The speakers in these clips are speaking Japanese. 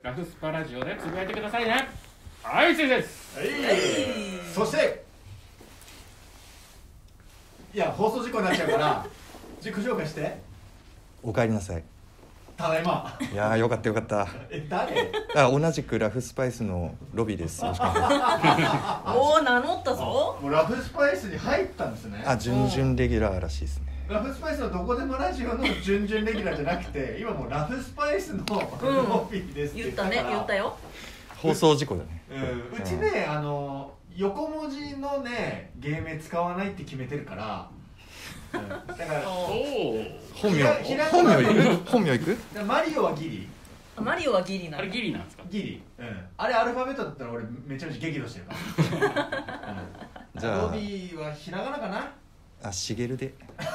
ラフスパラジオでつぶやいてくださいね。はい、先生です。 そしていや放送事故になっちゃうから自己紹介して。 お帰りなさい。 ただいま。 いやーよかったよかった。 誰？ 同じくラフスパイスのロビーです。よろしくお願いします。 おお、名乗ったぞ。 もうラフスパイスに入ったんですね。 準々レギュラーらしいですね。 ラフスパイスのどこでもラジオの準々レギュラーじゃなくて、今もうラフスパイスのロビーですって言ったね、言ったよ。 放送事故だね。 うちね、横文字のね芸名使わないって決めてるから、だから本名いく？ マリオはギリ。 マリオはギリなの。 あれギリなんですか？ ギリ。あれアルファベットだったら俺めちゃめちゃ激怒してるから。じゃあロビーはひらがなかな？ しげるで。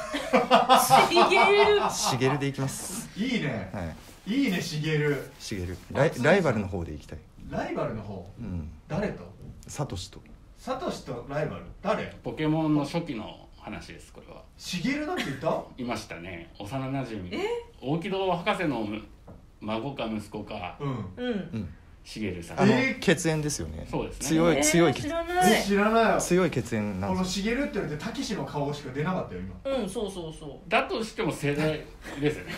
しげるでいきます。 いいね。いいね、しげる。 ライバルの方でいきたい。 ライバルの方？誰と？ サトシと。 サトシとライバル？誰？ ポケモンの初期の話です。これはしげるなんて言った？ いましたね。幼なじみ大木戸博士の孫か息子か。しげるさん。 血縁ですよね。 そうですね。 強い知らないよ。 強い血縁なんです。 このしげるって言われてたけしの顔しか出なかったよ今。 そうだとしても世代ですよね。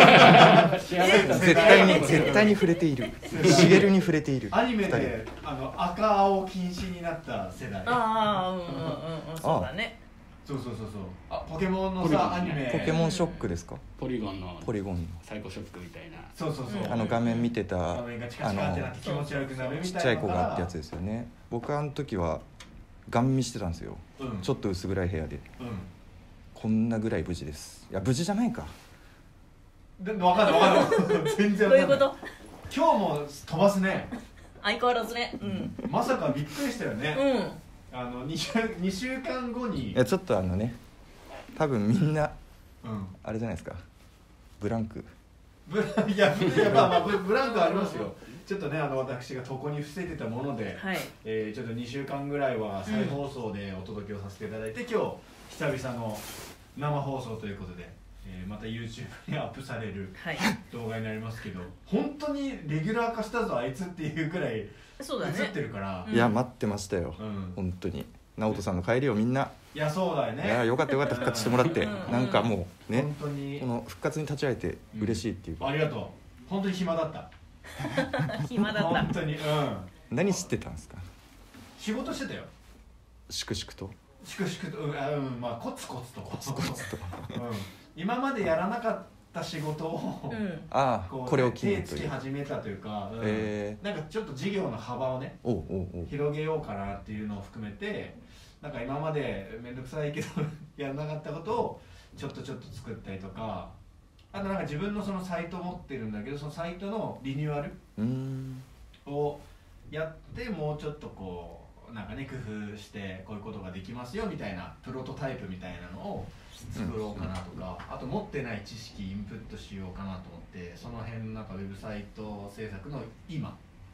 絶対に触れている。しげるに触れている。 アニメで赤青禁止になった世代。 そうだね。 そう。ポケモンのさアニメ。 ポケモンショックですか？ ポリゴンのサイコショックみたいな。 そう。 画面見てた画面がチカチカってなって気持ち悪くなるみたいな。 ちっちゃい子がってやつですよね。僕あの時はガン見してたんですよ。ちょっと薄暗い部屋で。こんなぐらい無事です。いや無事じゃないか。 分かんない全然分かんない。 どういうこと？ 今日も飛ばすね。 相変わらずね。 まさかびっくりしたよね。2週間後に。 いやちょっと多分みんなあれじゃないですか。ブランク。 いやまあブランクありますよ。ちょっとね私が床に伏せてたもので、ちょっと2週間ぐらいは再放送でお届けをさせていただいて、今日久々の生放送ということで、また YouTube にアップされる動画になりますけど、本当にレギュラー化したぞあいつっていうくらい映ってるから。 いや待ってましたよ。本当に直人さんの帰りをみんな。 いやそうだよね。 いやよかった復活してもらって、なんかもうね、 本当にこの復活に立ち会えて嬉しいっていうか。 ありがとう。本当に暇だった。 暇だった。 本当に。 何してたんですか？ 仕事してたよ。 粛々と。 まあコツコツと。今までやらなかった仕事をこれを機に手つき始めたというか、なんかちょっと事業の幅をね広げようかなっていうのを含めて、なんか今まで面倒くさいけどやらなかったことをちょっと作ったりとか、あとなんか自分のそのサイト持ってるんだけど、そのサイトのリニューアルをやってもうちょっとこうなんかね工夫してこういうことができますよみたいなプロトタイプみたいなのを作ろうかなとか、あと持ってない知識インプットしようかなと思って、その辺なんかウェブサイト制作の今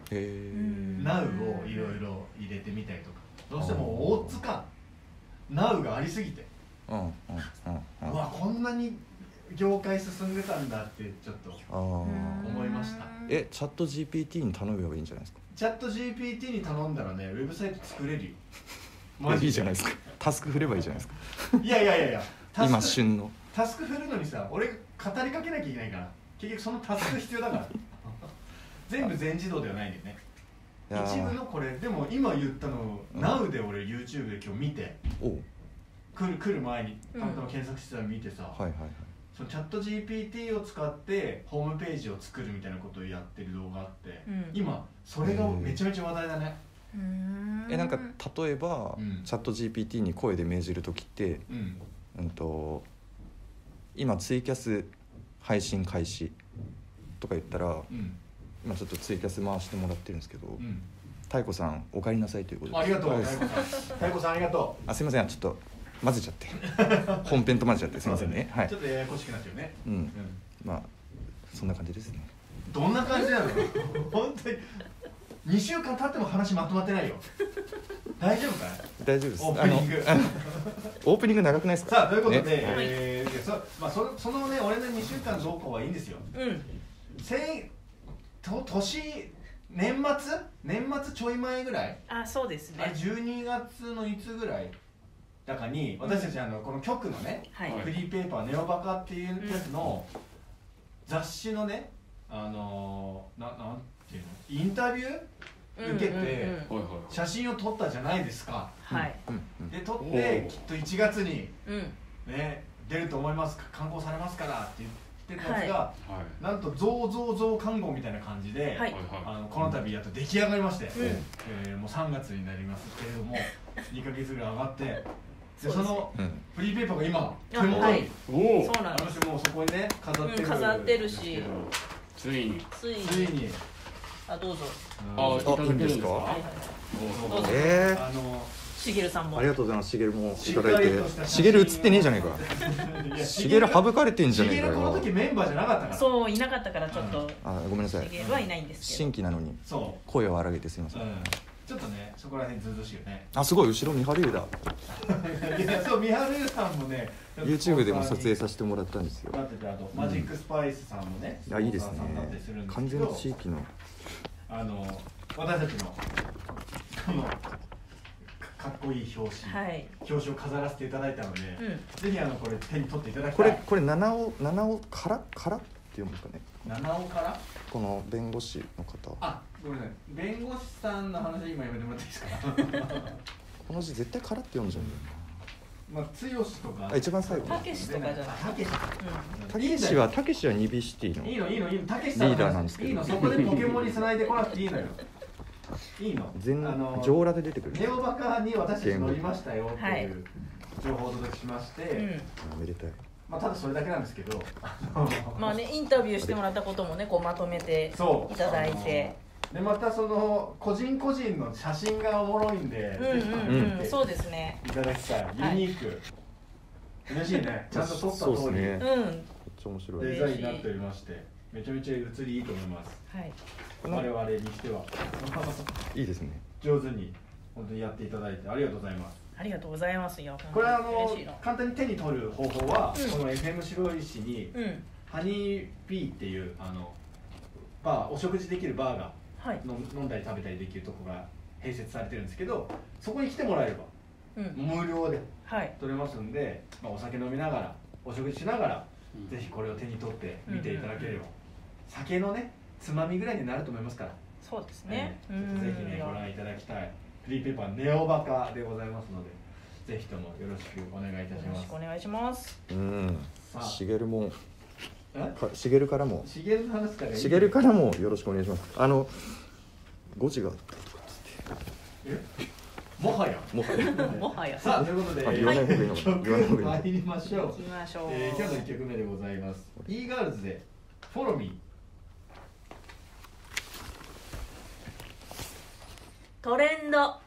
Now をいろいろ入れてみたりとか、どうしても大津感 Now がありすぎて、うわこんなに業界進んでたんだってちょっと思いました。 チャット GPT に頼めばいいんじゃないですか？ チャット GPT に頼んだらね、ウェブサイト作れるよ。 マジいいじゃないですか。タスク振ればいいじゃないですか。 いや今旬のタスク振るのにさ、俺が語りかけなきゃいけないから、結局そのタスク必要だから全部全自動ではないんだよね。一部のこれでも今言ったの Now で俺 YouTube で今日見て、来る前にたまたま検索してたの見てさ、そのチャット GPT を使ってホームページを作るみたいなことをやってる動画があって、今それがめちゃめちゃ話題だね。 なんか例えば、チャット GPT に声で命じるときって、今ツイキャス配信開始とか言ったら、今ちょっとツイキャス回してもらってるんですけど、太鼓さんお帰りなさいということで。 ありがとう太鼓さんありがとう。 すいません、ちょっと混ぜちゃって本編と混ぜちゃってすいませんね。 ちょっとややこしくなっちゃうね。 まあそんな感じですね。 どんな感じなの？本当に2週間経っても話まとまってないよ。大丈夫かい？ 大丈夫です。 オープニングオープニング長くないですか？ さあということで、そのね俺の2週間どうかはいいんですよ。 年末ちょい前ぐらい、 そうですね、 12月のいつぐらいだかに私たちこの局のね、フリーペーパーネオバカっていうやつの雑誌のね、なんていうのインタビュー受けて写真を撮ったじゃないですか。で撮ってきっと1月にね出ると思います、刊行されますからって言ってたやつが、なんと増刊号みたいな感じでこの度やっと出来上がりまして、もう3月になりますけれども2ヶ月ぐらい上がって、でそのフリーペーパーが今手元に、私もうそこにね飾ってるし、 ついにどうぞ。 いいんですか。 しげるさんもありがとうございます。しげるもいただいて。しげる映ってねえじゃねえか。しげる省かれてんじゃねえかよ。 この時メンバーじゃなかったから。 そういなかったからちょっと。 ごめんなさい。 しげるはいないんですけど。 新規なのに声を荒げてすみません。 ちょっとねそこら辺ずうずうしいよね。 すごい後ろ三春湯だ。 いやそう三春湯さんもね YouTube でも撮影させてもらったんですよ。 あとマジックスパイスさんもね、 いいですね。完全に地域の私たちのこのかっこいい表紙を飾らせていただいたので、ぜひこれ手に取っていただきたい。 これ七尾からって読むんですかね。 七尾からこの弁護士の方。 ごめんなさい、弁護士さんの話は今やめてもらっていいですか。 この字絶対からって読んじゃうんだよ。剛とか一番最後。 たけしとかじゃない。 たけしはニビシティのいいのたけしさんリーダーなんですけど、 そこでポケモンに繋いでこなくていいのよ。いいの。 上裸で出てくる。 ネオバカに私たち乗りましたよっていう情報をお届けしまして、 めでたい。 ただそれだけなんですけど、 インタビューしてもらったこともねこうまとめていただいて、 でまたその個人個人の写真がおもろいんで、 そうですね、 いただきたい。ユニーク、嬉しいね。ちゃんと撮った通りめっちゃ面白いデザインになっておりまして、めちゃめちゃ写りいいと思います。我々にしてはいいですね。上手に本当にやっていただいてありがとうございます。 ありがとうございますよ。 これ簡単に手に取る方法は、この FM 白石にハニーピーっていうバー、お食事できるバーが飲んだり食べたりできるところが併設されてるんですけど、そこに来てもらえれば無料で取れますんで、お酒飲みながらお食事しながらぜひこれを手に取って見ていただければ、酒のねつまみぐらいになると思いますから。 そうですね、 ぜひねご覧いただきたいフリーペーパーネオバカでございますので、ぜひともよろしくお願いいたします。 よろしくお願いします。 しげるもしげるからもしげるの話からいい。 しげるからもよろしくお願いします。誤字があったとかもはやさあということで言わない方がいいのかな。 参りましょう。今日の1曲目でございます。E-Girlsでフォローミー。 トレンド。 はい、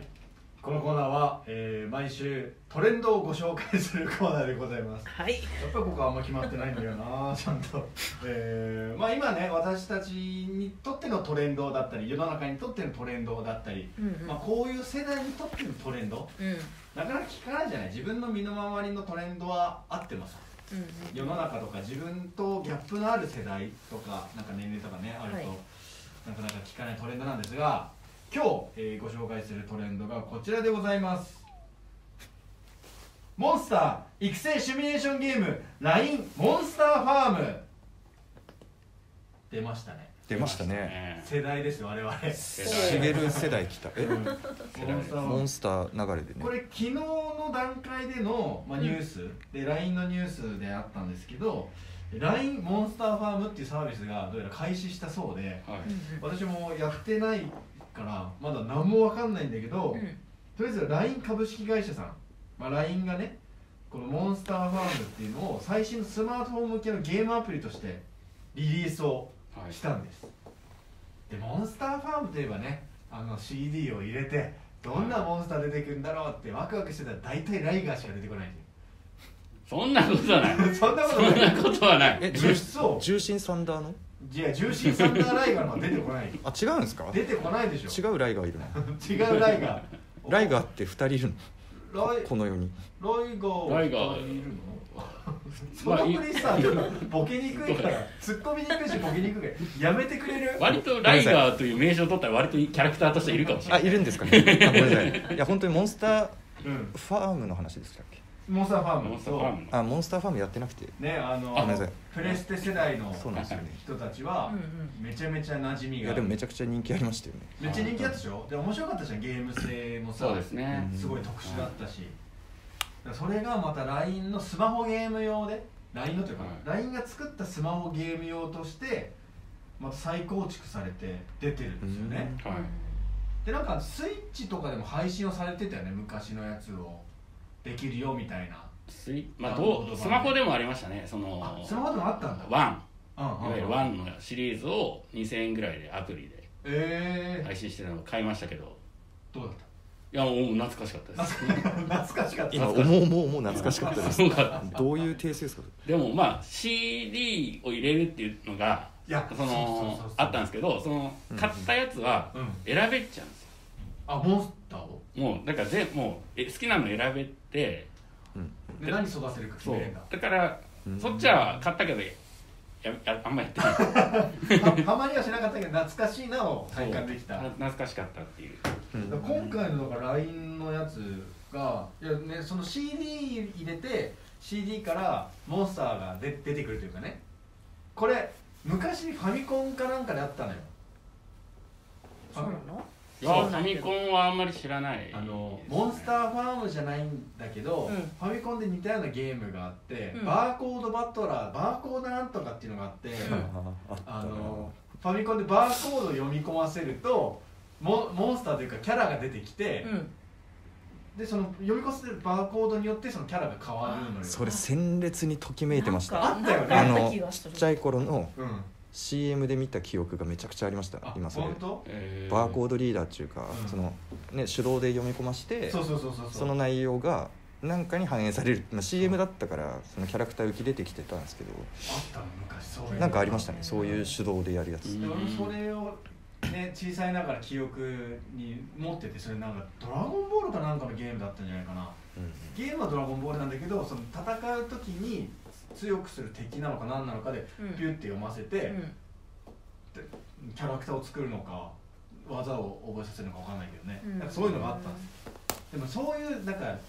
このコーナーは、毎週トレンドをご紹介するコーナーでございます。やっぱりここはあんま決まってないんだよなちゃんと、今ね私たちにとってのトレンドだったり世の中にとってのトレンドだったり、こういう世代にとってのトレンド、なかなか聞かないじゃない。自分の身の回りのトレンドはあってもさ、世の中とか自分とギャップのある世代とかなんか年齢とかねあると、なかなか聞かないトレンドなんですが、今日、ご紹介するトレンドがこちらでございます。モンスター育成シミュレーションゲーム LINE モンスターファーム。出ましたね。 出ましたね。 世代ですよ我々。 しげる世代来た。モンスター流れでね。 これ昨日の段階での、ニュースで LINE のニュースであったんですけど、LINE モンスターファームっていうサービスがどうやら開始したそうで、私もやってないからまだ何も分かんないんだけど、とりあえず LINE 株式会社さん、LINE がねこのモンスターファームっていうのを最新のスマートフォン向けのゲームアプリとしてリリースをしたんです。でモンスターファームといえばねCD を入れてどんなモンスター出てくるんだろうってワクワクしてたら大体ライガーしか出てこないんで。 そんなことはないそんなことはない重心サンダーのいや重心サンダーライガーのは出てこない。 違うんですか。 出てこないでしょ。 違うライガーいるの。 違うライガーライガーって2人いるの。 この世にライガーいるの？そのフリさボケにくいから突っ込みにくいしボケにくいやめてくれる？ 割とライガーという名称を取ったら割とキャラクターとしているかもしれない。 いるんですかね。ごめんなさい。いや本当にモンスターファームの話でしたっけ？ モンスターファーム。 モンスターファームやってなくてね、プレステ世代の人たちはめちゃめちゃ馴染みが。 いやでもめちゃくちゃ人気ありましたよね。 めっちゃ人気あったでしょ。で面白かったじゃん、ゲーム性もさ。 そうですね。 すごい特殊だったし。それがまた LINE のスマホゲーム用で LINE のというか LINE が作ったスマホゲーム用としてまた再構築されて出てるんですよね。でなんかスイッチとかでも配信をされてたよね、昔のやつをできるよみたいな。 スマホでもありましたね。 スマホでもあったんだ。 いわゆる1のシリーズを2000円ぐらいでアプリで配信してたのを買いましたけど、 どうだった？ いやもう懐かしかったです。 懐かしかった。 今もう懐かしかったです。どういう訂正ですか？ でもまあ CD を入れるっていうのがあったんですけど、その買ったやつは選べちゃうんですよ。 モンスターを？もうだからもう好きなの選べて、 で何育てるか決めるんだ。 だからそっちは買ったけどあんまやってないハマりはしなかったけど懐かしいなを体感できた。 懐かしかったっていう。 今回のだから LINE のやつがその CD 入れて CD からモンスターが出てくるというかね、これ昔ファミコンかなんかであったのよ。 そうなの？ いやファミコンはあんまり知らない。 モンスターファームじゃないんだけど、ファミコンで似たようなゲームがあって、バーコードバトラー、バーコードなんとかっていうのがあって、ファミコンでバーコードを読み込ませるとモンスターというかキャラが出てきて、でその読み込ませるバーコードによってそのキャラが変わるのよ。 それ鮮烈にときめいてました。 あったよね。 ちっちゃい頃のCM で見た記憶がめちゃくちゃありました。今それバーコードリーダーっていうか、そのね手動で読み込まして、その内容がなんかに反映される、CM だったからそのキャラクター浮き出てきてたんですけど、 あったの昔そういうなんかありましたね、そういう手動でやるやつ。 それをね小さいながら記憶に持ってて、それなんかドラゴンボールかなんかのゲームだったんじゃないかな。ゲームはドラゴンボールなんだけど、その戦う時に強くする敵なのか何なのかでピュッて読ませて、でキャラクターを作るのか技を覚えさせるのか分かんないけどね、なんかそういうのがあったんです。でもそういうなんか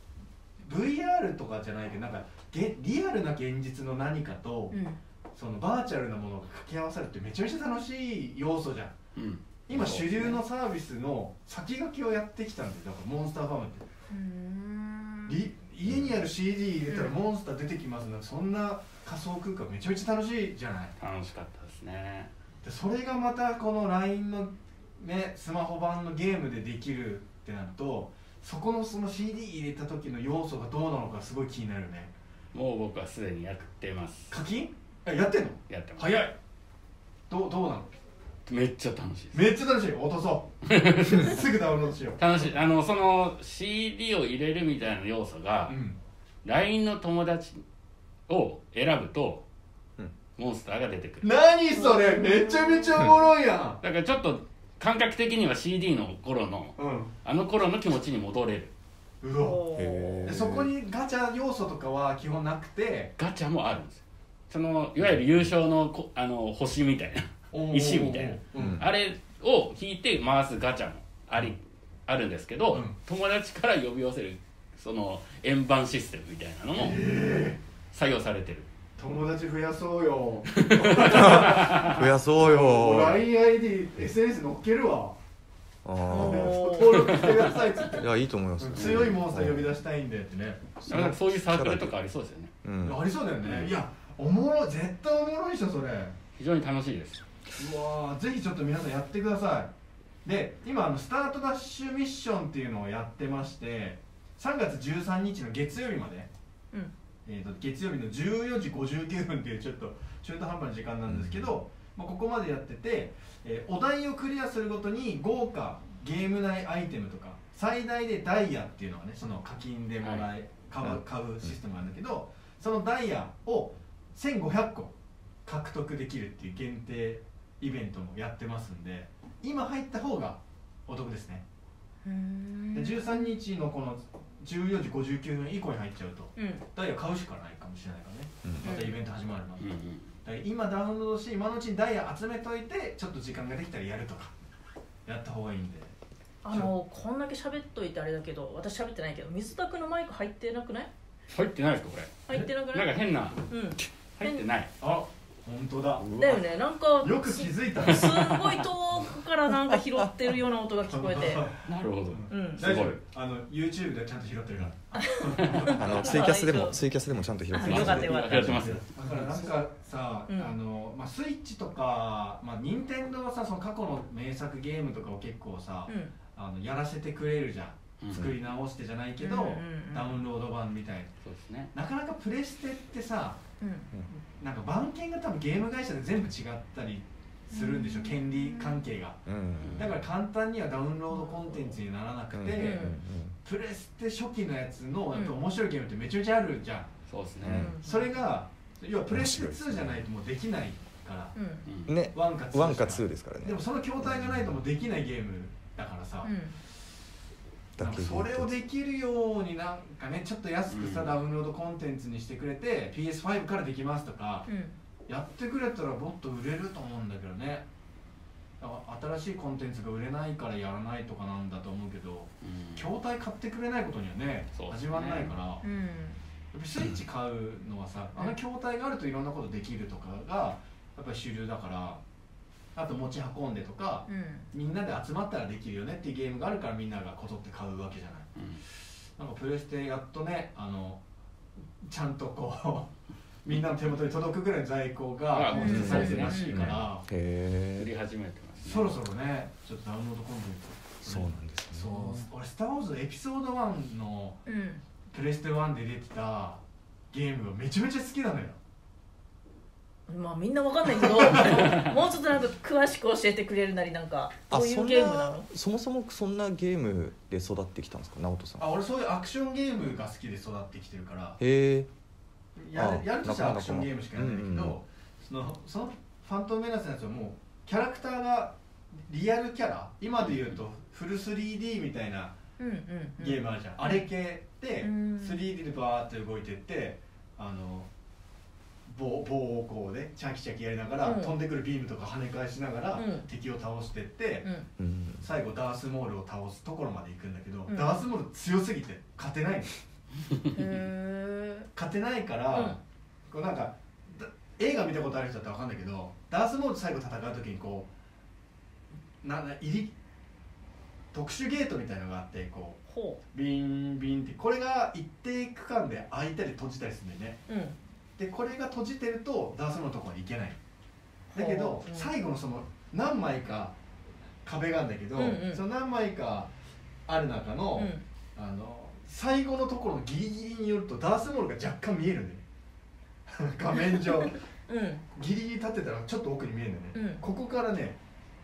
VR とかじゃないけど、なんかリアルな現実の何かと、そのバーチャルなものが掛け合わさるってめちゃめちゃ楽しい要素じゃん。今主流のサービスの先駆けをやってきたんで、だからモンスターファームって。家にある CD 入れたらモンスター出てきますなんて、そんな仮想空間めちゃめちゃ楽しいじゃない。 楽しかったですね。 でそれがまたこの LINE のねスマホ版のゲームでできるってなると、その CD 入れた時の要素がどうなのかすごい気になるよね。 もう僕はすでにやってます。 課金？やってんの？ やってます。 早い。どうなの？ めっちゃ楽しいです。 めっちゃ楽しい。落とそうすぐダウンロードしよう。 楽しい。その CD を入れるみたいな要素が、LINE の友達を選ぶと、モンスターが出てくる。 何それ、めちゃめちゃおもろいやん。 だからちょっと感覚的には CD の頃の、あの頃の気持ちに戻れる。 うわ。でそこにガチャ要素とかは基本なくて、 ガチャもあるんですよ。そのいわゆる優勝の星みたいな石みたいな、あれを引いて回すガチャもあるんですけど、友達から呼び寄せるその円盤システムみたいなのも採用されてる。 友達増やそうよ増やそうよ。 LINE-ID、SNS 載っけるわ。登録してくださいっつって。 いや、いいと思います。 強いモンスター呼び出したいんでってね。 そういうサークルとかありそうですよね。 ありそうだよね。いや、おもろい、絶対おもろいでしょそれ。 非常に楽しいです。 うわー、ぜひちょっと皆さんやってください。で、今スタートダッシュミッションっていうのをやってまして、3月13日の月曜日まで、月曜日の14時59分っていうちょっと中途半端な時間なんですけど、ここまでやってて、お題をクリアするごとに豪華ゲーム内アイテムとか最大でダイヤっていうのがね、その課金でもら買うシステムなんだけど、そのダイヤを1500個獲得できるっていう限定イベントもやってますんで、今入った方がお得ですね。で13日のこの 14時59分以降に入っちゃうと、ダイヤ買うしかないかもしれないからね、またイベント始まるの、だから今ダウンロードして今のうちにダイヤ集めといてちょっと時間ができたらやるとかやった方がいいんで。 こんだけ喋っといてあれだけど、私喋ってないけど水田くんのマイク入ってなくない？ 入ってないですかこれ？ 入ってなくない？ なんか変な、入ってない。 本当だ。 だよね、なんかよく気づいたね。 すごい遠くからなんか拾ってるような音が聞こえて。 なるほど。 大丈夫。YouTube でちゃんと拾ってるから。 ツイキャスでもちゃんと拾ってます。 よかったよかった。 拾ってます。 だからなんかさ、まあスイッチとか、まあ任天堂はさ、その過去の名作ゲームとかを結構さ、やらせてくれるじゃん。作り直してじゃないけど、ダウンロード版みたいな。 そうですね。 なかなかプレステってさ、なんか番犬が多分ゲーム会社で全部違ったりするんでしょ、権利関係が、だから簡単にはダウンロードコンテンツにならなくて、プレステ初期のやつのやっぱ面白いゲームってめちゃめちゃあるじゃん。 そうですね。 それが要はプレステ2じゃないともうできないからね、1か2ですからね。 でもその筐体がないともうできないゲームだからさ、それをできるようになんかね、ちょっと安くさ、ダウンロードコンテンツにしてくれて PS5 からできますとか、やってくれたらもっと売れると思うんだけどね。新しいコンテンツが売れないからやらないとかなんだと思うけど、筐体買ってくれないことにはね始まんないから、やっぱスイッチ買うのはさ、筐体があるといろんなことできるとかがやっぱり主流だから、あと持ち運んでとか、みんなで集まったらできるよねっていうゲームがあるからみんながこぞって買うわけじゃない、なんかプレステやっとね、ちゃんとこうみんなの手元に届くぐらいの在庫が放出されてるらしいから、 売り始めてますね。 そろそろね、ちょっとダウンロードコンテンツ。そうなんですね。 そう、俺スター・ウォーズエピソード1のプレステ1で出てたゲームがめちゃめちゃ好きなのよ。 まあみんなわかんないけどもうちょっとなんか詳しく教えてくれるなり、なんかどういうゲームなの？ そもそもそんなゲームで育ってきたんですか、直人さん？ 俺そういうアクションゲームが好きで育ってきてるから。 へえ。 やるとしたらアクションゲームしかやらないんだけど、そのファントムメナスのやつはもうキャラクターがリアルキャラ、今で言うとフル 3D みたいなゲームあるじゃん、あれ系で 3D でバーって動いてって棒をこうねチャキチャキやりながら、飛んでくるビームとか跳ね返しながら、敵を倒してって、最後ダースモールを倒すところまで行くんだけど、ダースモール強すぎて勝てないの勝てないから、こうなんか映画見たことある人だったら分かんないけど、ダースモールと最後戦う時にこう特殊ゲートみたいなのがあって、こうビンビンってこれが一定区間で開いたり閉じたりするんだよね、でこれが閉じてるとダースモールのところまで行けない。だけど、最後のその何枚か壁があるんだけど、その何枚かある中の、最後のところのギリギリによるとダースモールが若干見えるんだよね画面上、ギリギリ立ってたらちょっと奥に見えるんだよね、ここからね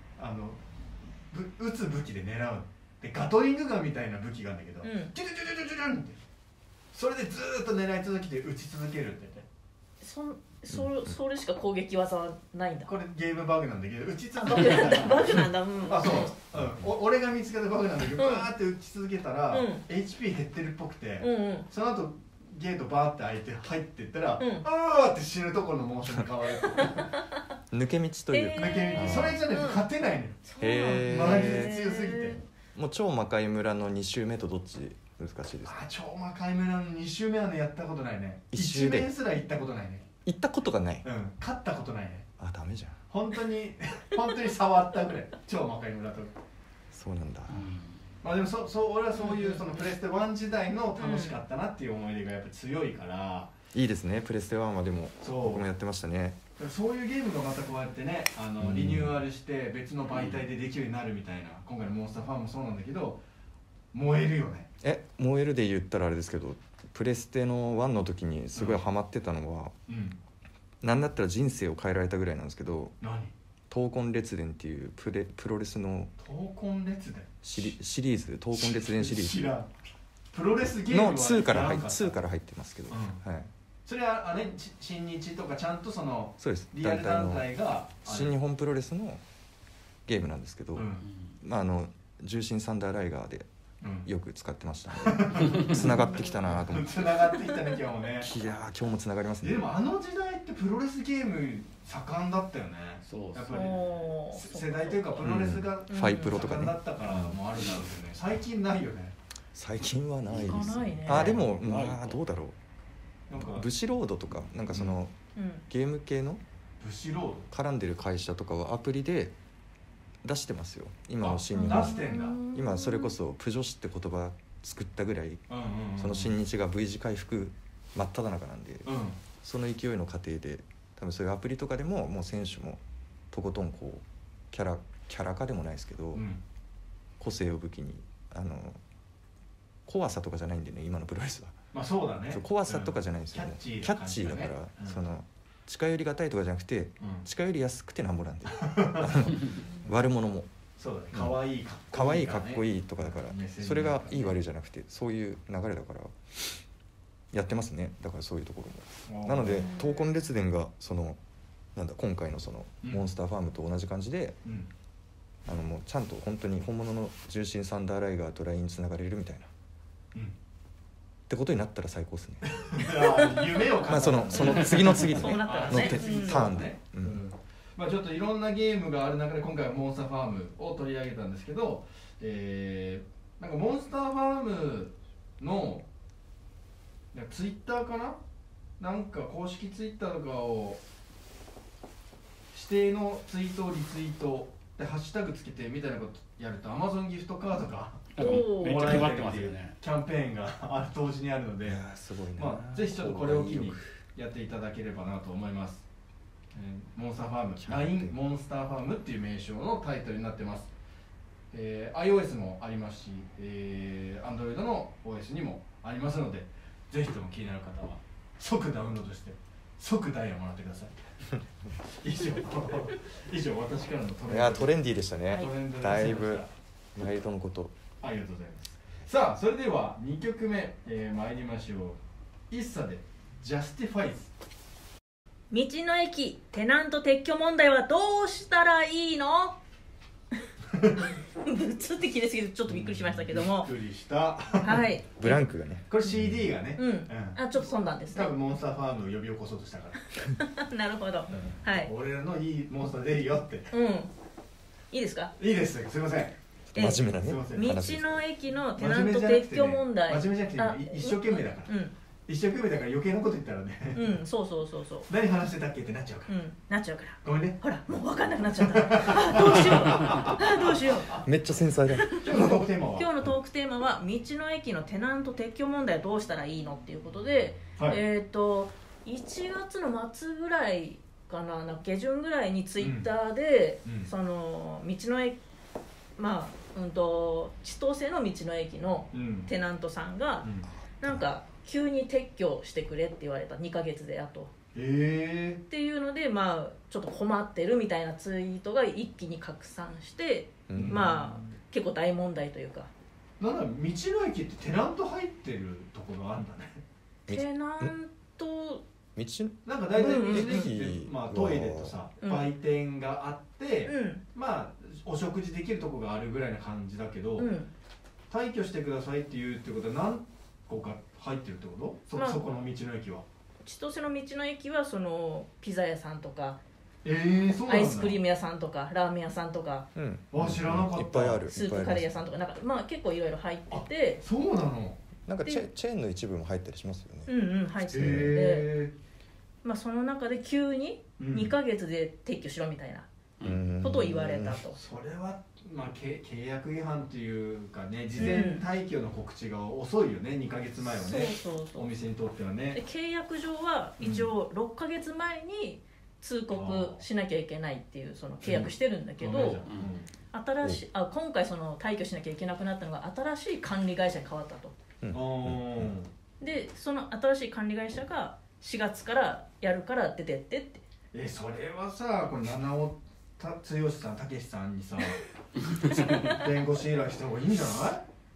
撃つ武器で狙うで、ガトリングガンみたいな武器があるんだけど、ジュジュジュジュジュジュンってそれでずーっと狙い続けて撃ち続けるんだよね。 それしか攻撃技はないんだ。 これゲームバグなんだけど、撃ち続けるんだ。バグなんだ。 俺が見つけたバグなんだけど、バーって撃ち続けたら HP 減ってるっぽくて、その後ゲートバーって開いて入っていったら、あーって死ぬところのモーションに変わる抜け道というか、 抜け道、それじゃね勝てないのよ、マジで強すぎて。 もう超魔界村の2周目とどっち難しいですか？ 超魔界村の2周目はね、やったことないね。1面すら行ったことないね。 行ったことがない。 勝ったことないね。 ダメじゃん。 本当に触ったぐらい、超魔界村と。 そうなんだ。 まあでも俺はそういうそのプレステ1時代の楽しかったなっていう思い出がやっぱ強いから。 いいですね、プレステ1は。でも僕もやってましたね。 そういうゲームがまたこうやってね、リニューアルして別の媒体でできるようになるみたいな、今回のモンスターファンもそうなんだけど、燃えるよね。 燃えるで言ったらあれですけど、プレステの1の時にすごいハマってたのは、なんだったら人生を変えられたぐらいなんですけど、闘魂列伝っていうプロレスの闘魂列伝シリーズ、闘魂列伝シリーズ知らん。プロレスゲームはの2から入ってますけど、 それは新日とかちゃんとそのリアル団体が新日本プロレスのゲームなんですけど、重心サンダーライガーでよく使ってましたね。つながってきたなと思って。 つながってきたね今日もね。 いや今日もつながりますね。 でもあの時代ってプロレスゲーム盛んだったよね。 そうやっぱり世代というかプロレスがファイプロとかね盛んだったからもあるだろうけどね。最近ないよね。 最近はないですね。 でもまあどうだろう。なんかブシロードとかなんかそのゲーム系のブシロード絡んでる会社とかはアプリで出してますよ。今の新日本。出してんだ。 今それこそプジョシって言葉作ったぐらい、その新日が V 字回復真っ只中なんで、その勢いの過程で多分そういうアプリとかでももう選手もとことんこうキャラ化でもないですけど、個性を武器に怖さとかじゃないんでね今のプロレスは。 まあそうだね。 怖さとかじゃないんですよね。キャッチーだから、その近寄りがたいとかじゃなくて、近寄りやすくてなんぼなんで悪者もそうだね、かわいいかっこいいとかだから、それがいい悪いじゃなくてそういう流れだからやってますね。だからそういうところもなので闘魂列伝がそのなんだ今回のそのモンスターファームと同じ感じで、もうちゃんと本当に本物の重心サンダーライガーとラインつながれるみたいな、ってことになったら最高ですね。 夢をまあその次の次でねのターンで、 まあちょっといろんなゲームがある中で今回はモンスターファームを取り上げたんですけど、なんかモンスターファームのツイッターかな、なんか公式ツイッターとかを指定のツイートをリツイートでハッシュタグつけてみたいなことやると Amazon ギフトカードがめっちゃ配ってますよね。 キャンペーンが同時にあるので、 すごいな。 まあぜひちょっとこれを機にやっていただければなと思います。モンスターファーム、LINE モンスターファームっていう名称のタイトルになってます。iOS もありますし、Android の OS にもありますので、ぜひとも気になる方は即ダウンロードして即ダイヤもらってください。以上私からのトレンド。 いやトレンディーでしたね。だいぶライトのこと。 ありがとうございます。さあそれでは2曲目、参りましょう。ISSAで Justifies。 道の駅テナント撤去問題はどうしたらいいの？ぶつって切れすぎてちょっとびっくりしましたけども。 びっくりした。 はい。 ブランクがね。 これ CD がね。 あちょっと飛んだんですね。 多分モンスターファームを呼び起こそうとしたから。 なるほど。はい。 俺らのいいモンスターでいいよって。 いいですか？ いいです。すいません。 真面目なね。 道の駅のテナント撤去問題。 真面目じゃなくて一生懸命だから。一生懸命だから余計なこと言ったらね。 そう。 何話してたっけってなっちゃうから。 なっちゃうから。 ごめんね。 ほらもう分かんなくなっちゃった。どうしよう。 めっちゃ繊細だ。 今日のトークテーマは？ 今日のトークテーマは道の駅のテナント撤去問題はどうしたらいいのっていうことで、1月の末ぐらいかな、下旬ぐらいにツイッターでその道の駅千歳の道の駅のテナントさんがなんか急に撤去してくれって言われた、2ヶ月であとっていうので、ちょっと困ってるみたいなツイートが一気に拡散して、結構大問題というか。 なんだ道の駅ってテナント入ってるところあるんだね。 テナントなんか大体道の駅ってトイレとさ売店があってお食事できるとこがあるぐらいな感じだけど、退去してくださいって言うってことは何個か入ってるってこと？そこの道の駅は。 千歳の道の駅はそのピザ屋さんとか、 そうなんだ。 アイスクリーム屋さんとかラーメン屋さんとか、 知らなかった。 いっぱいある。 スープカレー屋さんとかなんか結構いろいろ入ってて。 そうなの。 なんかチェーンの一部も入ったりしますよね。入ってるので、その中で急に2ヶ月で撤去しろみたいなことを言われたと。 それは契約違反というかね、事前退去の告知が遅いよね。2ヶ月前はね。お店にとってはね。 契約上は一応6ヶ月前に通告しなきゃいけないっていうその契約してるんだけど、今回その退去しなきゃいけなくなったのが新しい管理会社に変わったと。でその新しい管理会社が4月からやるから出てってって。 それはさ、これ七尾剛さん、たけしさんにさ弁護士依頼した方がいいんじゃない？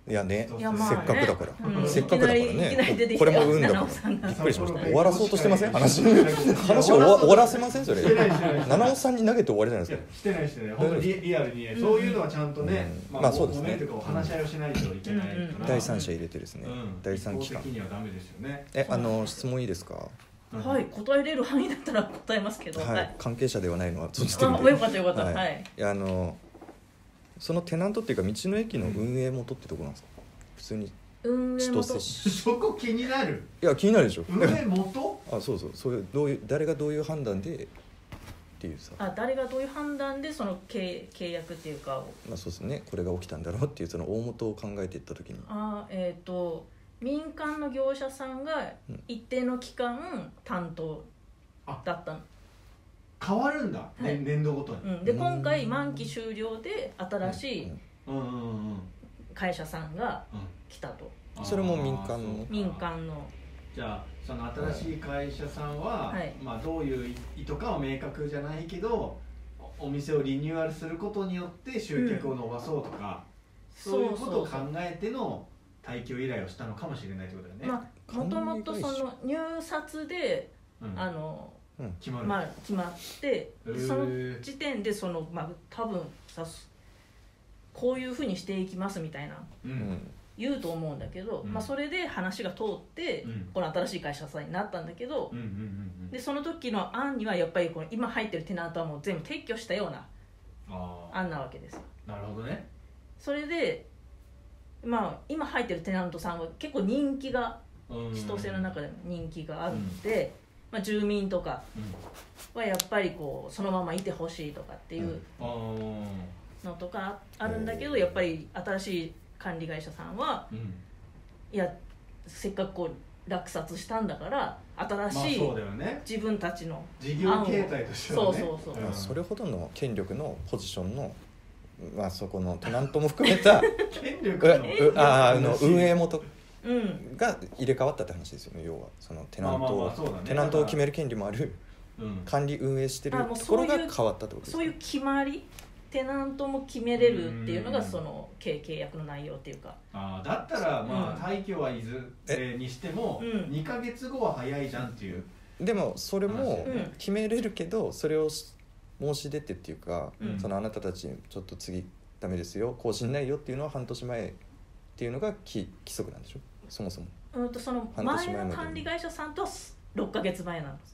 いやね、せっかくだから、せっかくだからね、これも運だから。びっくりしました。終わらそうとしてません？話終わらせません？それ。七尾さんに投げて終わりじゃないですか。 してないしてない。本当にリアルにそういうのはちゃんとね、 まあそうですね。 お話し合いをしないといけない。 第三者入れてですね。第三機関。 的にはダメですよね。 質問いいですか？ はい、答えれる範囲だったら答えますけど。 はい。関係者ではないのは存じてるんで。よかったよかった。はい。 いやそのテナントっていうか道の駅の運営元ってとこなんですか？普通に千歳市。そこ気になる？ いや気になるでしょ。 運営元？ そういう誰がどういう判断でっていうさ。 誰がどういう判断でその契約っていうか。 まあそうですね。これが起きたんだろうっていうその大元を考えていったときに。 民間の業者さんが一定の期間担当だったの。 変わるんだ、年度ごとに。 で今回満期終了で新しい会社さんが来たと。 それも民間の？ 民間の。 じゃあその新しい会社さんは、まあどういう意図かは明確じゃないけど、お店をリニューアルすることによって集客を伸ばそうとか、そういうことを考えての退去依頼をしたのかもしれないってことだよね。 もともとその入札で決まってその時点で多分こういうふうにしていきますみたいな言うと思うんだけど、それで話が通ってこの新しい会社さんになったんだけど、でその時の案にはやっぱりこの今入ってるテナントはもう全部撤去したような案なわけですよ。 なるほどね。 それで今入ってるテナントさんは結構人気が千歳の中でも人気があるので、住民とかはやっぱりこうそのままいてほしいとかっていうのとかあるんだけど、やっぱり新しい管理会社さんは、いやせっかくこう落札したんだから新しい自分たちの事業形態としてはね、 それほどの権力のポジションのそこのテナントも含めた権力の運営元が入れ替わったって話ですよね。要はそのテナントを決める権利もある、管理運営してるところが変わったってことですか？ そういう決まり、テナントも決めれるっていうのがその契約の内容っていうか。 だったら退去はいずれにしても2ヶ月後は早いじゃんっていう。 でもそれも決めれるけど、それを申し出てっていうか、そのあなたたちちょっと次ダメですよ、更新ないよっていうのは半年前っていうのが規則なんでしょ、そもそも。 その前の管理会社さんと6ヶ月前なんです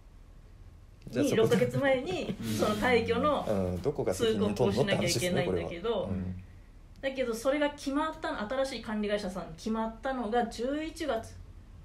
。6ヶ月前にその退去の通告をしなきゃいけないんだけど、だけどそれが決まったの、新しい管理会社さんに決まったのが11月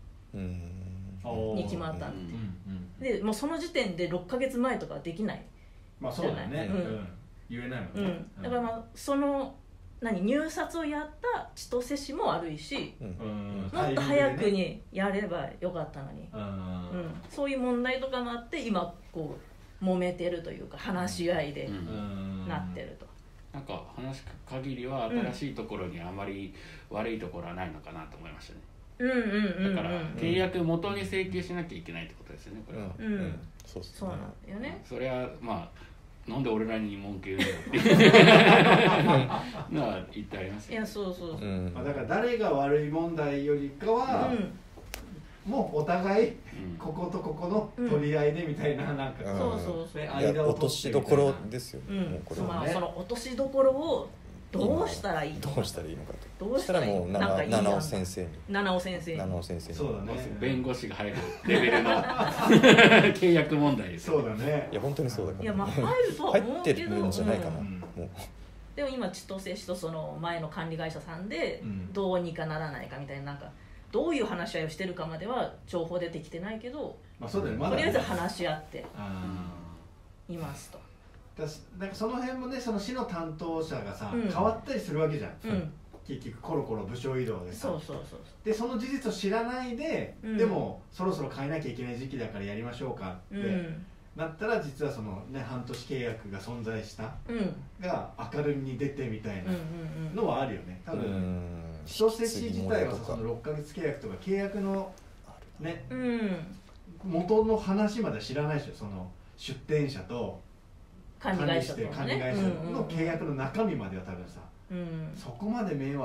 に決まったんで、もうその時点で6ヶ月前とかはできない。 そうだよね、言えないもんね。 だからその入札をやった千歳市も悪いし、もっと早くにやればよかったのに、そういう問題とかもあって今こう揉めてるというか話し合いでなってると。 なんか話す限りは新しいところにあまり悪いところはないのかなと思いましたね。だから契約元に請求しなきゃいけないってことですよね、これは。 そうなんだよね。 それはなんで俺らに文句言うのっていうのは言ってありますよね。 いやそうだから誰が悪い問題よりかは、もうお互いこことここの取り合いでみたいな、なんか間を落としどころですよね。 その落としどころをどうしたらいいのか、 どうしたらいいのかと。どうしたらもう七尾先生にそうだね、 弁護士が入るレベルの契約問題です。 そうだね。 いや本当にそうだから。 いや入るとは思うけど、 入ってるんじゃないかな。もうでも今千歳市とその前の管理会社さんでどうにかならないかみたいな、なんかどういう話し合いをしてるかまでは情報出てきてないけど、とりあえず話し合っていますと。 なんかその辺もね、その市の担当者がさ、変わったりするわけじゃん、結局コロコロ部署移動でさ。でその事実を知らないで、でもそろそろ変えなきゃいけない時期だからやりましょうかってなったら、実はそのね半年契約が存在したが明るみに出てみたいなのはあるよね。多分千歳市自体はその6ヶ月契約とか契約のね元の話まで知らないでしょ。その出店者と管理会社の契約の中身までは多分さ、そこまで目は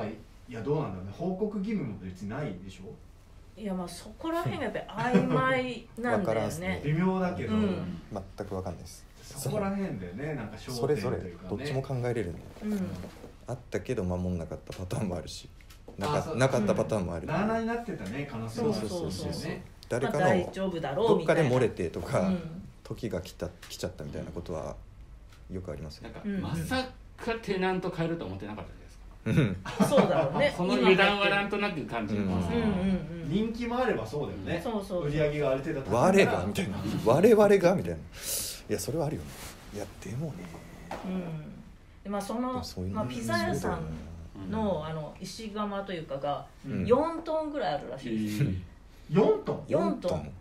いやどうなんだろうね、報告義務も別にないでしょ。 いやまあそこら辺がやっぱり曖昧なんだよね。 微妙だけど、全く分かんないです。 そこら辺だよね、なんかそれぞれどっちも考えれるんで、あったけど守んなかったパターンもあるし、なかったパターンもある。 なあなあになってたね、可能性もあるしね。 誰かのどっかで漏れてとか、時が来ちゃったみたいなことはよくありますよ。 なんかまさかテナント変えると思ってなかったですか。そうだろうね。 その油断はなんとなく感じます。 人気もあればそうだよね。売り上げがある程度我がみたいな、我々がみたいな。いやそれはあるよね。いやでもね。 まあそのピザ屋さんの石窯というかが4トンぐらいあるらしいです。 4トン ？4トン。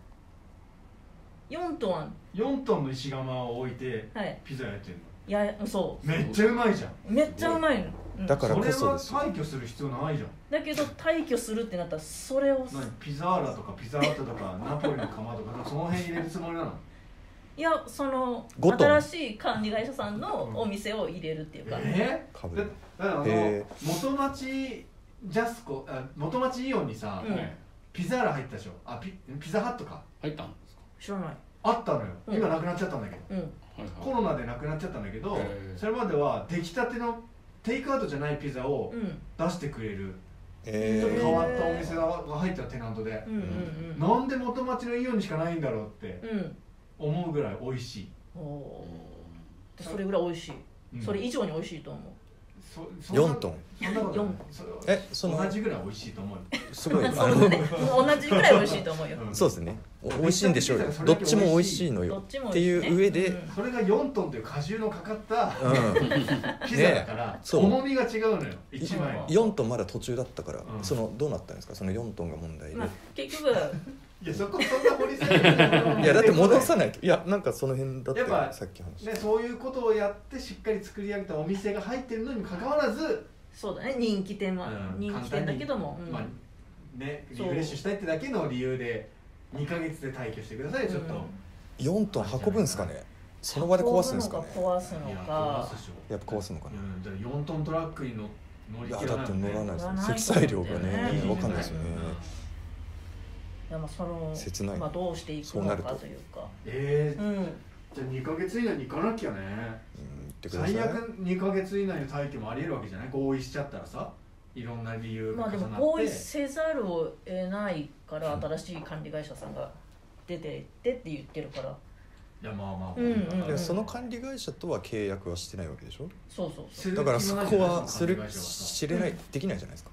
4トンの石窯を置いてピザやってるの。 いやそう。 めっちゃうまいじゃん。 めっちゃうまいの。 だからこそですよ。 それは退去する必要ないじゃん。 だけど退去するってなったらそれをピザーラとかピザータとかナポリの窯とかその辺入れるつもりなの？ いやその新しい管理会社さんのお店を入れるっていうか。 だから元町ジャスコ元町イオンにさピザーラ入ったでしょ。ピザハットか入ったんですか？ 知らない。 あったのよ。今なくなっちゃったんだけど、コロナでなくなっちゃったんだけど、それまでは出来たてのテイクアウトじゃないピザを出してくれる、ちょっと変わったお店が入ったテナントで、なんで元町のイオンにしかないんだろうって思うぐらい美味しい。 それぐらい美味しい。それ以上に美味しいと思う。 4トン。 同じぐらい美味しいと思うよ。 すごい。 同じぐらい美味しいと思うよ。 そうですね。美味しいんでしょうよ。どっちも美味しいのよ。っていう上で、 それが4トンという果汁のかかったピザだから重みが違うのよ。1枚。 4トンまだ途中だったから、そのどうなったんですか？その4トンが問題で。 結局。 いやそんな掘り下げていやだって戻さないと。いやなんかその辺だってさっき話ね、そういうことをやってしっかり作り上げたお店が入ってるのにもかかわらず、 そうだね、人気店は人気店だけども、 まあね、リフレッシュしたいってだけの理由で2ヶ月で退去してください。ちょっと 4トン運ぶんですかね。その場で壊すんですかね。 壊すのかやっぱ壊すのかな。 4トントラックに乗り切らない。 だって乗らないです。積載量がね分かんないですよね。 その切ない。 どうしていくのかというか。 じゃあ2ヶ月以内に行かなきゃね。最悪2ヶ月以内の退去もありえるわけじゃない。合意しちゃったらさ、いろんな理由が重なって。 でも合意せざるを得ないから新しい管理会社さんが出てってって言ってるから。 いやまあその管理会社とは契約はしてないわけでしょ。 そうだからそこは知れないできないじゃないですか。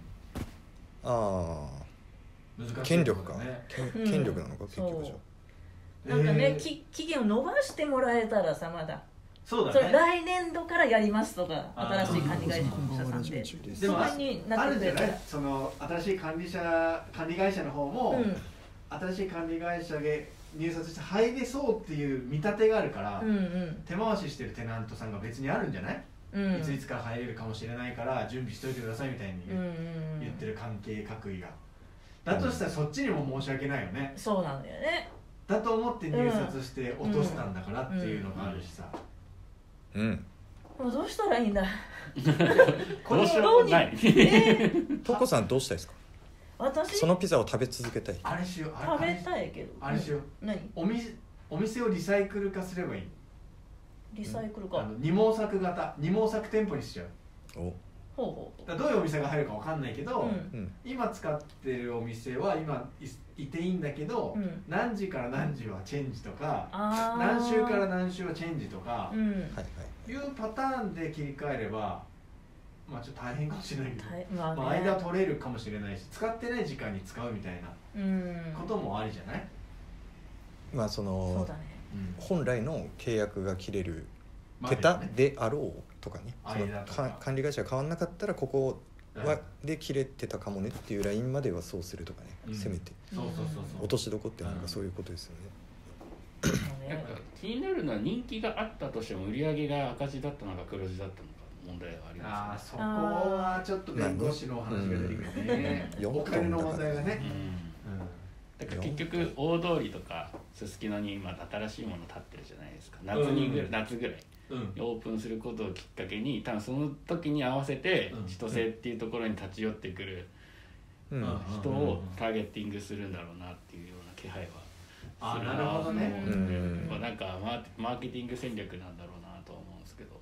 権力か、権力なのか結局じゃ。なんかね、期限を伸ばしてもらえたらさ、まだそうだね、 来年度からやりますとか、新しい管理会社さんででもあるんじゃない。その新しい管理会社の方も、新しい管理会社で入札して入れそうっていう見立てがあるから、手回ししてるテナントさんが別にあるんじゃない。いつから入れるかもしれないから準備しといてくださいみたいに言ってる関係各位が。だとしたらそっちにも申し訳ないよね。 そうなんだよね。 だと思って入札して落としたんだからっていうのがあるしさ。 もうどうしたらいいんだ。 どうしようもない。 トコさんどうしたいですか。 私そのピザを食べ続けたい。 あれしよう。 食べたいけど。 あれしよう。 何？ お店をリサイクル化すればいい。 リサイクル化。 二毛作型、二毛作店舗にしちゃう。 どういうお店が入るかわかんないけど、今使ってるお店は今いていいんだけど、何時から何時はチェンジとか、何週から何週はチェンジとかいうパターンで切り替えれば、まあちょっと大変かもしれないけど、間取れるかもしれないし、使ってない時間に使うみたいなこともありじゃない。 まあその本来の契約が切れるてたであろうとかね、その管理会社が変わんなかったらここはで切れてたかもねっていうラインまではそうするとかね、せめて落としどこってなんかそういうことですよね。なんか気になるのは人気があったとしても売り上げが赤字だったのか黒字だったのか問題はありますね。 そこはちょっと弁護士の話が出てくるね。お金の問題がね。 だから結局大通りとかすすきのに今新しいもの建ってるじゃないですか。夏ぐらいオープンすることをきっかけに多分その時に合わせて千歳っていうところに立ち寄ってくる人をターゲッティングするんだろうなっていうような気配はなるほどね。 なんかマーケティング戦略なんだろうなとは思うんですけど。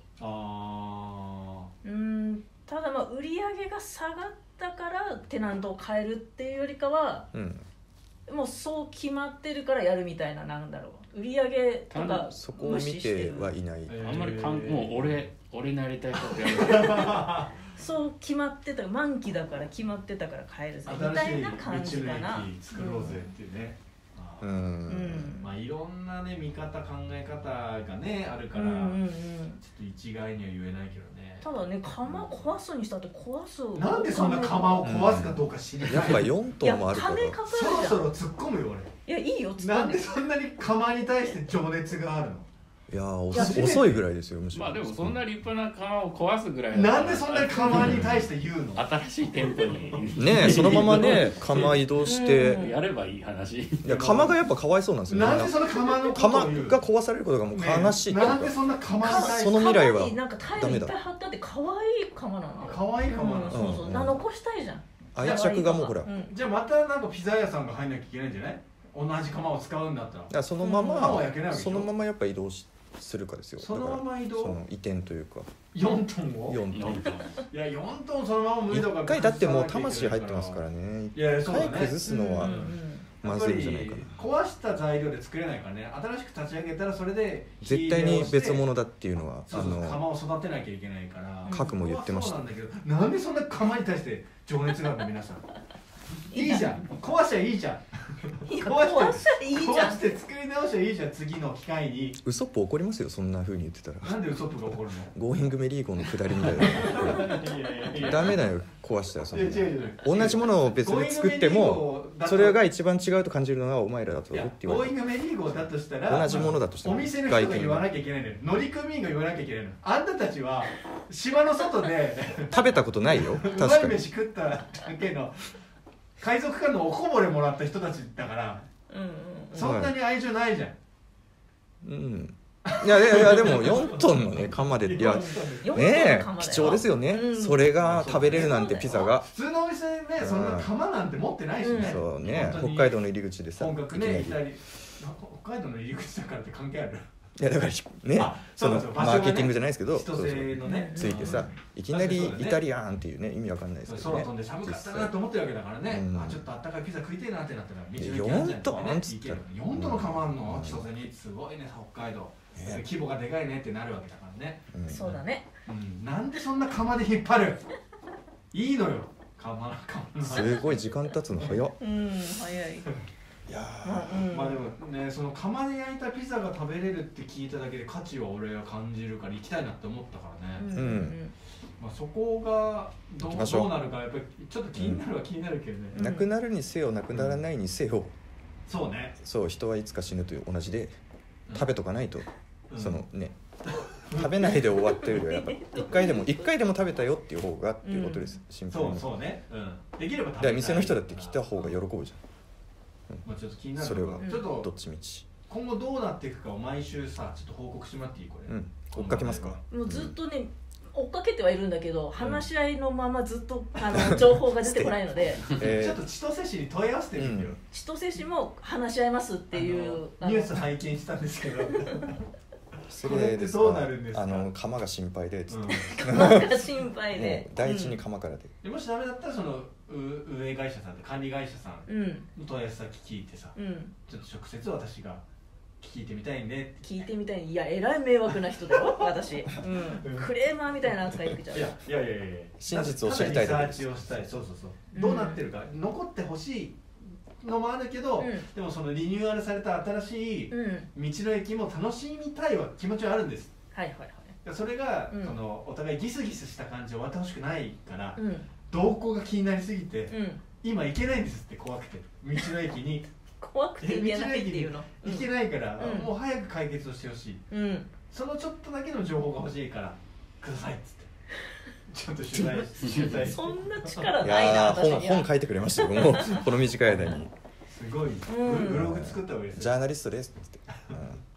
ただ売り上げが下がったからテナントを変えるっていうよりかは、もうそう決まってるからやるみたいな、なんだろう、売り上げとかそこを見てはいない。 あんまりもう俺のやりたいことやるそう決まってた、満期だから決まってたから変えるぜみたいな感じかな。 作ろうぜっていうね。いろんなね見方考え方がねあるから、ちょっと一概には言えないけどね。 ただね、窯壊すにしたって壊す、 なんでそんな窯を壊すかどうか知りたい。 やっぱ4トンもあるからそろそろ突っ込むよ俺。いや、いいよ、 なんでそんなに窯に対して情熱があるの。 いや遅いぐらいですよ、むしろ。 でもそんな立派な窯を壊すぐらいなんでそんなに窯に対して言うの。 新しい店舗にねそのままね窯移動してやればいい話。 いや窯がやっぱかわいそうなんですよ。 なんでその窯のことを言う。 窯が壊されることがもう悲しいっていうか、 なんでそんな窯に対してその未来はなんかタイルいっぱい貼ったって可愛い窯なんだよ。 可愛い窯なんだ。 そう残したいじゃん。 愛着がもうほら。 じゃあまたなんかピザ屋さんが入んなきゃいけないんじゃない。同じ窯を使うんだったら。いやそのままやっぱ移動するかですよ。 そのまま移動。 その移転というか。 4トンを。 4トン。 いや4トンそのまま無理とか。 一回だってもう魂入ってますからね。 いやそうだね。 一回崩すのはまずいんじゃないかな。 壊した材料で作れないからね。新しく立ち上げたらそれで絶対に別物だっていうのは窯を育てなきゃいけないから。 核も言ってました。 そうなんだけど、なんでそんな窯に対して情熱があるの皆さん。いいじゃん。壊しちゃいいじゃん。 壊しちゃいいじゃん。 壊して作り直しゃいいじゃん。次の機会に。 ウソップ怒りますよ、そんな風に言ってたら。 なんでウソップが怒るの。 ゴーイングメリーゴーの下りみたいな。ダメだよ、壊したらその同じものを別で作ってもそれが一番違うと感じるのはお前らだとって言われて。 ゴーイングメリーゴーだとしたら同じものだとしたらお店の人が言わなきゃいけないのよ。乗組員が言わなきゃいけないの。あんたたちは島の外で食べたことないよ。 確かにうまい飯食っただけの海賊からのおこぼれもらった人たちだから、そんなに愛情ないじゃん。いやでも4トンのね窯で、いやね貴重ですよね。それが食べれるなんてピザが。 普通のお店でねそんな窯なんて持ってないしね。 そうね、北海道の入り口でさ。 本格ね、北海道の入り口だからって関係ある。 いやだからね、そのマーケティングじゃないですけど、ついてさ、いきなりイタリアンっていうね意味わかんないですけどね。 空飛んで寒かったなと思ってるわけだからね。ちょっとあったかいピザ食いてえなってなったら 4トンっつったら 4トンの窯あんの千歳に。すごいね北海道。規模がでかいねってなるわけだからね。 そうだね。 なんでそんな窯で引っ張る。いいのよ窯。 すごい時間経つの早っ。 早い。 いやまあでもね、その窯で焼いたピザが食べれるって聞いただけで価値は俺は感じるから行きたいなって思ったからね。まあそこがどうなるかやっぱりちょっと気になるは気になるけどね。 なくなるにせよなくならないにせよ、 そうね。 そう、人はいつか死ぬと同じで食べとかないと、そのね食べないで終わってるよりはやっぱ一回でも食べたよっていう方がっていうことです。シンプルに。 そうね。できれば食べたい。 だから店の人だって来た方が喜ぶじゃん。 まあちょっと気になる。 それはちょっとどっちみち今後どうなっていくかを毎週さちょっと報告してもらっていいこれ。 追っかけますか。 もうずっとね追っかけてはいるんだけど、話し合いのままずっと情報が出てこないのでちょっと千歳市に問い合わせてみてよ。 千歳市も話し合いますっていうニュース拝見したんですけどそれでどうなるんですか。 窯が心配でつって窯が心配で第一に窯からでもしダメだったらその運営会社さんと管理会社さんの問い合わせ先聞いてさ、ちょっと直接私が聞いてみたいんでって聞いてみたい。いやえらい迷惑な人だよ私。クレーマーみたいな扱い受けちゃう。 いや真実を知りたいだけリサーチをしたい。そうどうなってるか残ってほしいのもあるけど、でもそのリニューアルされた新しい道の駅も楽しみたいは気持ちはあるんです。それがそのお互いギスギスした感じを終わってほしくないから、動向が気になりすぎて今行けないんですって怖くて道の駅に怖くて行けないっていうの行けないから、もう早く解決をしてほしい。そのちょっとだけの情報が欲しいからくださいっつってちょっと取材そんな力ないな私には。 本書いてくれましたよもうこの短い間に。 すごいブログ作った方がいいです。 ジャーナリストですって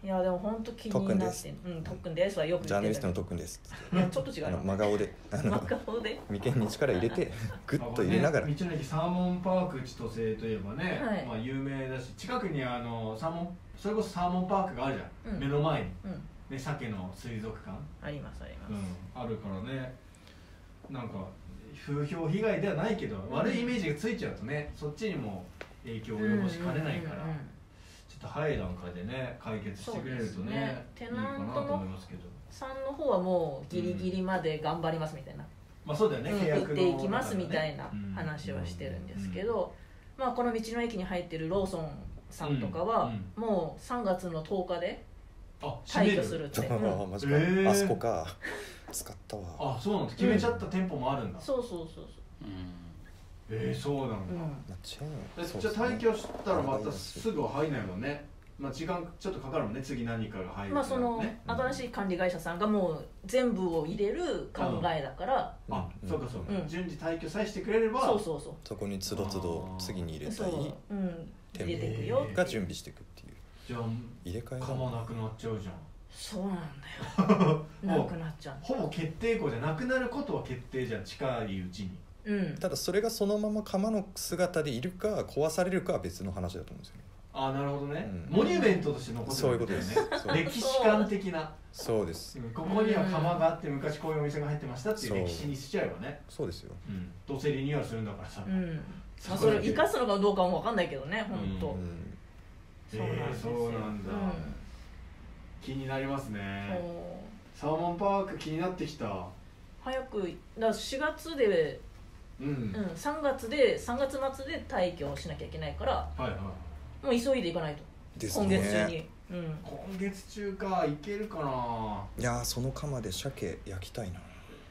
いやでも本当気になって、特訓ですはよくジャーナリストの特訓ですいやちょっと違う真顔で眉間に力入れてグッと入れながら、 道の駅サーモンパーク千歳といえばね、まあ有名だし、近くにサーモン、それこそサーモンパークがあるじゃん、目の前に、ね、鮭の水族館ありますあります、 あるからね、なんか風評被害ではないけど、悪いイメージがついちゃうとね、そっちにも影響を及ぼしかねないから、ちょっと早い段階でね解決してくれるとね、いいかなと思いますけど、 さんの方はもうギリギリまで頑張りますみたいな、 まあそうだよね、契約の売っていきますみたいな話はしてるんですけど、まあこの道の駅に入ってるローソンさんとかはもう3月の10日で退去するって、 マジか、あそこか使ったわ。 あ、そうなんです、決めちゃった店舗もあるんだ。 そうそうそうそう、 そうなんだ、じゃあ退去したらまたすぐは入んないもんね。まあ時間ちょっとかかるもんね、次何かが入る、 まあその新しい管理会社さんがもう全部を入れる考えだから、 あ、そうかそうか、順次退去さえしてくれれば、 そうそうそう、 そこにつどつど次に入れたい入れていくよが準備していくっていう。 じゃあ入れ替えかもなくなっちゃうじゃん。 そうなんだよなくなっちゃう、 ほぼ決定校じゃなくなることは決定じゃん、近いうちに。 ただそれがそのまま釜の姿でいるか壊されるかは別の話だと思うんですよね。 あ、なるほどね、モニュメントとして残ってるわけだよね。歴史観的な。 そうです、 ここには釜があって昔こういうお店が入ってましたっていう歴史にしちゃえばね。 そうですよ、 どうせリニューアルするんだからさ、 それを生かすのかどうかも分かんないけどね、本当。 そうなんだ、気になりますね。サーモンパーク気になってきた。 早くだ4月で、3月末で退去しなきゃいけないから、もう急いでいかないと、今月中に。 今月中か、いけるかな。 いやその釜で鮭焼きたいな。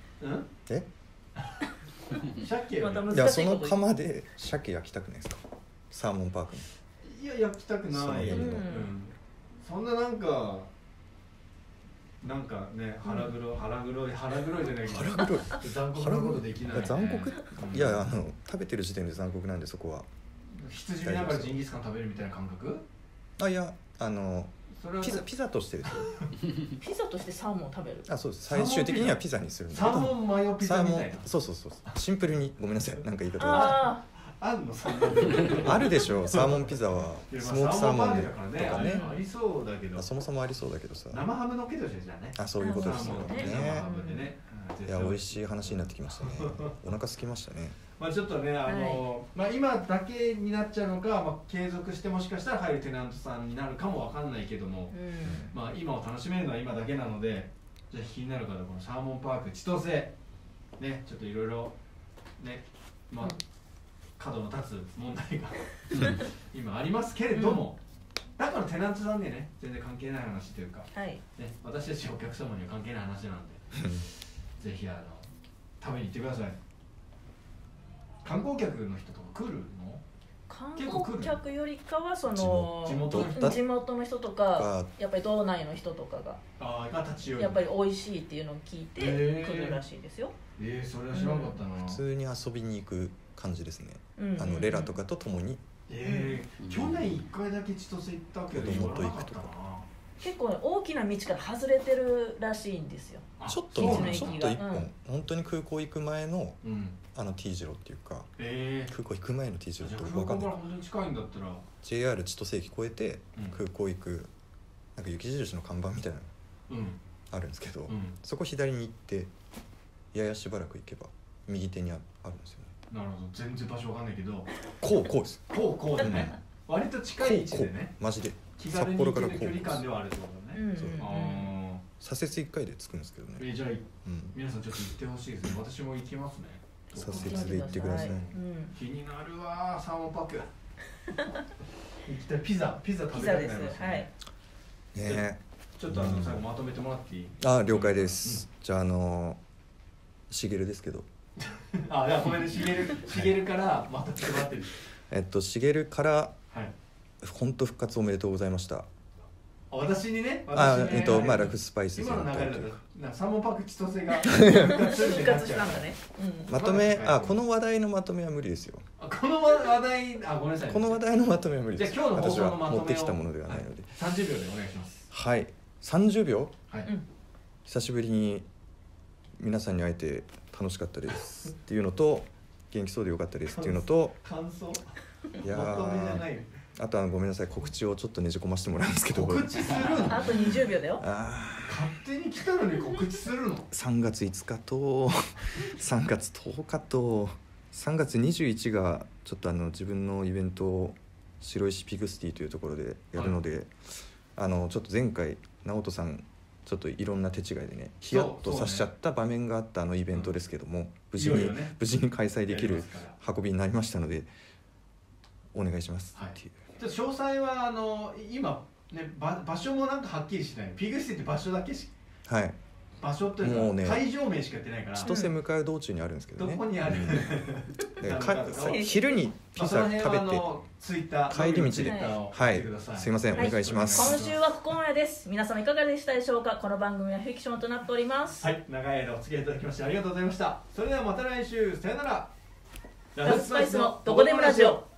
鮭、 いやその釜で鮭焼きたくないですか、サーモンパークに。 いや焼きたくない。そんななんかね、腹黒いじゃないけど、残酷なことできない。 残酷、いや食べてる時点で残酷なんで、そこは。 羊見ながらジンギスカン食べるみたいな感覚？ あ、いやピザとしてですよ。 ピザとしてサーモン食べる？ あ、そうです。最終的にはピザにするんだけど。サーモンマヨピザみたいな。 そう。シンプルに、ごめんなさい、なんか言い方が。あんのそんなあるでしょ、サーモンピザは。スモークサーモンとかね。 ありそうだけど。 そもそもありそうだけどさ。 生ハムのっけてほしいじゃんね。 あ、そういうことですよね。 生ハムでね。 いや、美味しい話になってきましたね。お腹空きましたね。 まあちょっとね、まあ今だけになっちゃうのか、継続してもしかしたら入るテナントさんになるかもわかんないけども、まあ今を楽しめるのは今だけなので、じゃあ気になる方はこのサーモンパーク千歳ね、ちょっといろいろね、まあ角の立つ問題が今ありますけれども、だからテナントさんでね、全然関係ない話というか、ね、私たちお客様には関係ない話なんでぜひ食べに行ってください。観光客の人とか来るの？ 観光客よりかはその地元の人とか、やっぱり道内の人とかが立ち寄る、 やっぱり美味しいっていうのを聞いて来るらしいですよ。 それは知らなかったな。 普通に遊びに行く感じですね。レラとかと共に。 去年1回だけ千歳行ったけど子供と行くとか。 結構大きな道から外れてるらしいんですよ。 ちょっと一本、本当に空港行く前のT 字路っていうか、空港行く前の T 字路って分かんない。 空港から本当に近いんだったら JR 千歳駅越えて空港行くなんか雪印の看板みたいなのあるんですけど、そこ左に行ってややしばらく行けば右手にあるんですよね。 なるほど、全然場所わかんないけど、 こうです。 こうでね、割と近い位置でね、 マジで札幌からこう距離感ではあるってことね。 左折1回で着くんですけどね。じゃあ皆さんちょっと行ってほしいですね。私も行きますね。 左折で行ってください。 気になるわ、サーモンパーク行きたい。ピザ食べたくなりますね。ね、ちょっと最後まとめてもらっていい？ 了解です。じゃあしげるですけど。 いやごめんね、しげるからまとめてもらってる。 しげるから本当復活おめでとうございました。 私にね、 ラフスパイス今の流れだとサーモンパーク千歳が復活したんだね。 まとめ、この話題のまとめは無理ですよ。 この話題、ごめんなさい。 この話題のまとめは無理です。 じゃあ今日の放送のまとめを私は持ってきたものではないので。 30秒でお願いします。 はい、30秒、はい、久しぶりに皆さんに会えて楽しかったですっていうのと、元気そうでよかったですっていうのと、 感想いやあとごめんなさい、告知をちょっとねじ込ませてもらうんですけど、 告知するの？ あと20秒だよ。 勝手に来たのに告知するの ？3月5日と3月10日と3月21がちょっと自分のイベントを白石ピグスティというところでやるので、はい、ちょっと前回直人さんちょっといろんな手違いでねヒヤッとさせちゃった場面があったイベントですけども、無事に開催できる運びになりましたのでお願いしますっていう、 はい、詳細は今ね、場所もなんかはっきりしない。ピグスティって場所だけし、はい、場所というかもう、ね、会場名しかやってないから、 千歳向かう道中にあるんですけどね。 どこにある？ 昼にピザ食べて帰り道で、はい、すいません、お願いします。 今週はここまでです。皆様いかがでしたでしょうか。この番組はフィクションとなっております。 はい、長い間お付き合いいただきましてありがとうございました。それではまた来週、さよなら。ラフスパイスのどこでもラジオ。